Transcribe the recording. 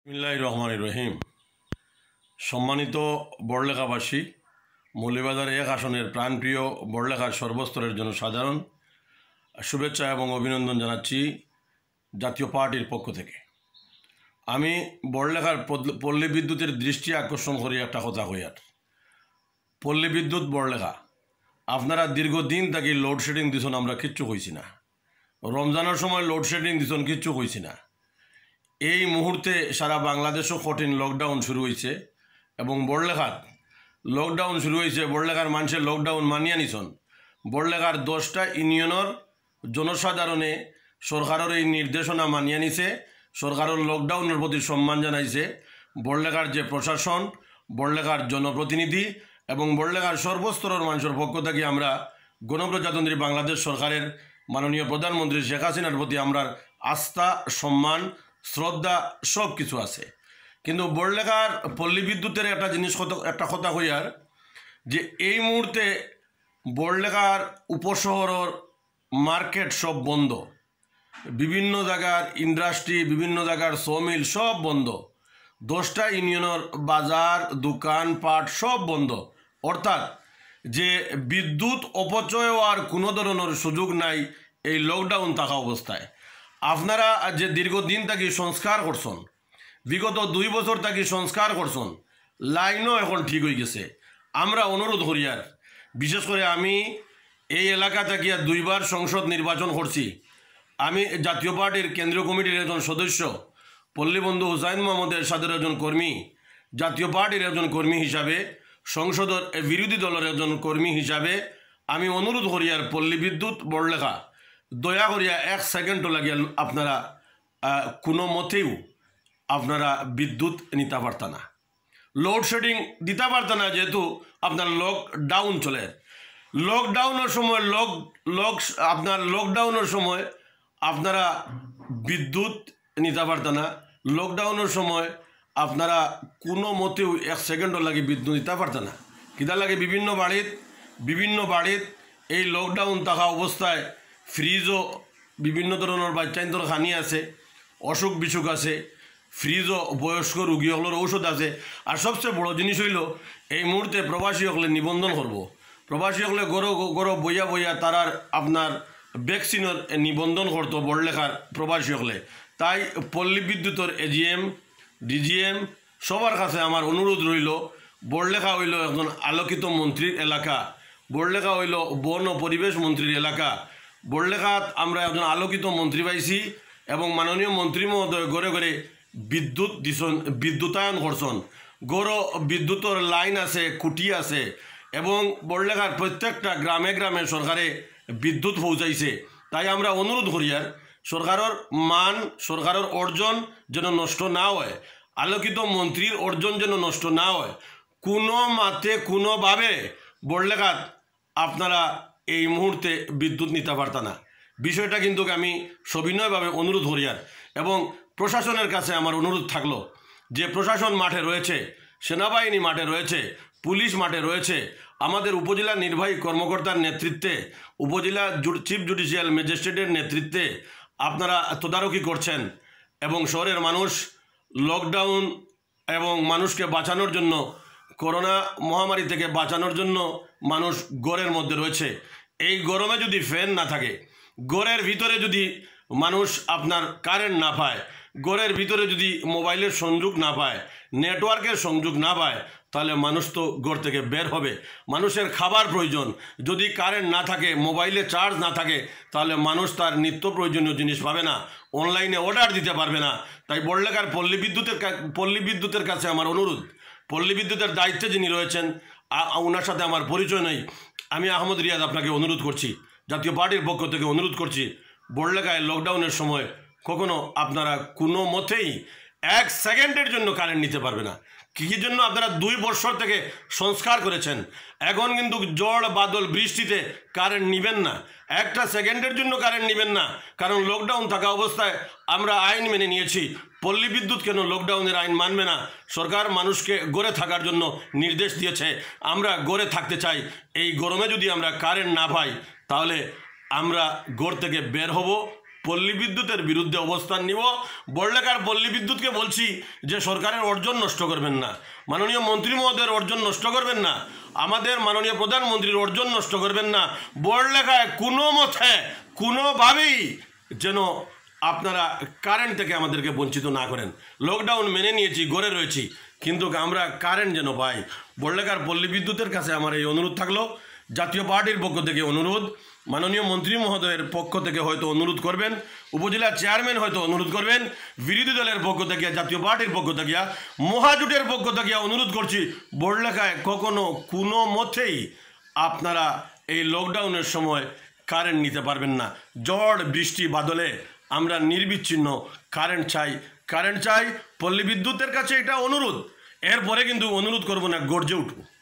বিসমিল্লাহির রহমানির রহিম। সম্মানিত বড়লেখাবাসী, মৌলভীবাজার ১ আসনের প্রাণপ্রিয় বড়লেখার সর্বস্তরের জনসাধারণ, শুভেচ্ছা এবং অভিনন্দন জানাচ্ছি জাতীয় পার্টির পক্ষ থেকে। আমি বড়লেখার পল্লী বিদ্যুতের দৃষ্টি আকর্ষণ করি একটা কথা কইয়ার। পল্লী বিদ্যুৎ বড়লেখা আপনারা দীর্ঘদিন থাকি লোডশেডিং দিছেন, আমরা কিচ্ছু কইছি না। রমজানের সময় লোডশেডিং দিছেন, কিচ্ছু কইছি না। এই মুহূর্তে সারা বাংলাদেশও কঠিন লকডাউন শুরু হয়েছে এবং বড়লেখার লকডাউন শুরু হয়েছে। বড়লেখার মানুষের লকডাউন মানিয়া নিছন। বড়লেখার 10টা ইউনিয়নের জনসাধারণে সরকারের এই নির্দেশনা মানিয়া নিছে, সরকারের লকডাউনের প্রতি সম্মান জানাইছে। বড়লেখার যে প্রশাসন, বড়লেখার জনপ্রতিনিধি এবং বড়লেখার সর্বস্তরের মানুষের পক্ষ থেকে আমরা গণপ্রজাতন্ত্রী বাংলাদেশ সরকারের মাননীয় প্রধানমন্ত্রী শেখ হাসিনার প্রতি আমরা আস্থা, সম্মান, শ্রদ্ধা সব কিছু আছে। কিন্তু বড়লেখার পল্লী বিদ্যুতের একটা কথা কইয়ার যে এই মুহূর্তে বড়লেখার উপশহরের মার্কেট সব বন্ধ, বিভিন্ন জায়গার ইন্ডাস্ট্রি, বিভিন্ন জায়গার সমিল সব বন্ধ, 10টা ইউনিয়নের বাজার, দোকান পাট সব বন্ধ। অর্থাৎ যে বিদ্যুৎ অপচয় হওয়ার কোনো ধরনের সুযোগ নাই এই লকডাউন থাকা অবস্থায়। আপনারা যে দীর্ঘদিন থাকি সংস্কার করছেন, বিগত 2 বছর থাকি সংস্কার করছেন, লাইনও এখন ঠিক হয়ে গেছে। আমরা অনুরোধ করি, আর বিশেষ করে আমি এই এলাকা থেকে 2বার সংসদ নির্বাচন করছি। আমি জাতীয় পার্টির কেন্দ্রীয় কমিটির একজন সদস্য, পল্লীবন্ধু হুসাইন মোহাম্মদের সাথের একজন কর্মী, জাতীয় পার্টির একজন কর্মী হিসাবে, সংসদের বিরোধী দলের একজন কর্মী হিসাবে আমি অনুরোধ করি, আর পল্লী বিদ্যুৎ বড়লেখা দয়া করিয়া 1 সেকেন্ডও লাগিয়া আপনারা কোনো মতেও আপনারা বিদ্যুৎ নিতে পারত না, লোডশেডিং দিতে পারত না, যেহেতু আপনার লকডাউন চলে। লকডাউনের সময় লকডাউনের সময় আপনারা বিদ্যুৎ নিতে পারত না। লকডাউনের সময় আপনারা কোনো মতেও 1 সেকেন্ডও লাগে বিদ্যুৎ নিতে পারত না। কিতা লাগে বিভিন্ন বাড়িত এই লকডাউন থাকা অবস্থায় ফ্রিজও বিভিন্ন ধরনের বাচ্চাইন্তর খানি আছে, অসুখ বিসুখ আছে, ফ্রিজও বয়স্ক রোগীসকলের ঔষধ আছে। আর সবচেয়ে বড় জিনিস হইল এই মুহূর্তে প্রবাসীসকলে নিবন্ধন করব। প্রবাসীসকলে গরো বইয়া তারার আপনার ভ্যাকসিনের নিবন্ধন করতো বড়লেখার প্রবাসীসকলে। তাই পল্লী বিদ্যুতের এজিএম, ডিজিএম সবার কাছে আমার অনুরোধ রইল, বড়লেখা হইল একজন আলোকিত মন্ত্রীর এলাকা, বড়লেখা হইল বন ও পরিবেশ মন্ত্রীর এলাকা। বড়লেখাত আমরা একজন আলোকিত মন্ত্রী পাইছি এবং মাননীয় মন্ত্রী মহোদয় ঘরে ঘরে বিদ্যুৎ দিছন, বিদ্যুতায়ন করছেন। গড় বিদ্যুতের লাইন আছে, খুঁটি আছে এবং বড়লেখার প্রত্যেকটা গ্রামে গ্রামে সরকারে বিদ্যুৎ পৌঁছাইছে। তাই আমরা অনুরোধ করি, আর সরকারের মান, সরকারের অর্জন যেন নষ্ট না হয়, আলোকিত মন্ত্রীর অর্জন যেন নষ্ট না হয়। কোনো মাতে কোনোভাবে বড়লেখাত আপনারা এই মুহূর্তে বিদ্যুৎ নিতে পারত না। বিষয়টা কিন্তু আমি সবিনয়ভাবে অনুরোধ করি, আর এবং প্রশাসনের কাছে আমার অনুরোধ থাকলো যে প্রশাসন মাঠে রয়েছে, সেনাবাহিনী মাঠে রয়েছে, পুলিশ মাঠে রয়েছে, আমাদের উপজেলা নির্বাহী কর্মকর্তার নেতৃত্বে, উপজেলা চিফ জুডিশিয়াল ম্যাজিস্ট্রেটের নেতৃত্বে আপনারা তদারকি করছেন এবং শহরের মানুষ লকডাউন এবং মানুষকে বাঁচানোর জন্য, করোনা মহামারী থেকে বাঁচানোর জন্য মানুষ ঘরের মধ্যে রয়েছে। এই গরমে যদি ফ্যান না থাকে, ঘরের ভিতরে যদি মানুষ আপনার কারেন্ট না পায়, ঘরের ভিতরে যদি মোবাইলের সংযোগ না পায়, নেটওয়ার্কের সংযোগ না পায়, তাহলে মানুষ তো ঘর থেকে বের হবে। মানুষের খাবার প্রয়োজন, যদি কারেন্ট না থাকে, মোবাইলে চার্জ না থাকে, তাহলে মানুষ তার নিত্য প্রয়োজনীয় জিনিস পাবে না, অনলাইনে অর্ডার দিতে পারবে না। তাই বড়লেখার পল্লী বিদ্যুতের কাছে আমার অনুরোধ, পল্লী বিদ্যুতের দায়িত্বে যিনি রয়েছেন ওনার সাথে আমার পরিচয় নেই, আমি আহমদ রিয়াদ আপনাকে অনুরোধ করছি, জাতীয় পার্টির পক্ষ থেকে অনুরোধ করছি, বড়লেখায় লকডাউনের সময় কখনো আপনারা কোনো মতেই 1 সেকেন্ডের জন্য কারেন্ট নিতে পারবে না। কী জন্য? আপনারা 2 বছর থেকে সংস্কার করেছেন, এখন কিন্তু ঝড় বাদল বৃষ্টিতে কারেন্ট নিবেন না, 1 সেকেন্ডের জন্য কারেন্ট নিবেন না। কারণ লকডাউন থাকা অবস্থায় আমরা আইন মেনে নিয়েছি। পল্লী বিদ্যুৎ কেন লকডাউনের আইন মানবে না? সরকার মানুষকে ঘরে থাকার জন্য নির্দেশ দিয়েছে, আমরা ঘরে থাকতে চাই। এই গরমে যদি আমরা কারেন্ট না পাই, তাহলে আমরা ঘর থেকে বের হব, পল্লী বিদ্যুতের বিরুদ্ধে অবস্থান নিব। বড়লেখার পল্লী বিদ্যুৎকে বলছি যে সরকারের অর্জন নষ্ট করবেন না, মাননীয় মন্ত্রী মহোদয়ের অর্জন নষ্ট করবেন না, আমাদের মাননীয় প্রধানমন্ত্রীর অর্জন নষ্ট করবেন না। বড়লেখায় কোনো মতে কোনোভাবেই যেন আপনারা কারেন্ট থেকে আমাদেরকে বঞ্চিত না করেন। লকডাউন মেনে নিয়েছি, ঘরে রয়েছি, কিন্তু আমরা কারেন্ট যেন পাই। বড়লেখার পল্লী বিদ্যুতের কাছে আমার এই অনুরোধ থাকলো। জাতীয় পার্টির পক্ষ থেকে অনুরোধ, মাননীয় মন্ত্রী মহোদয়ের পক্ষ থেকে হয়তো অনুরোধ করবেন, উপজেলা চেয়ারম্যান হয়তো অনুরোধ করবেন, বিরোধী দলের পক্ষ থেকে, জাতীয় পার্টির পক্ষ থেকে, মহাজোটের পক্ষ থেকে অনুরোধ করছি, বড়লেখায় কখনো কোনো মতেই আপনারা এই লকডাউনের সময় কারেন্ট নিতে পারবেন না। ঝড় বৃষ্টি বাদলে আমরা নির্বিচ্ছিন্ন কারেন্ট চাই। পল্লী বিদ্যুতের কাছে এটা অনুরোধ। এরপরে কিন্তু অনুরোধ করব না, গর্জে উঠব।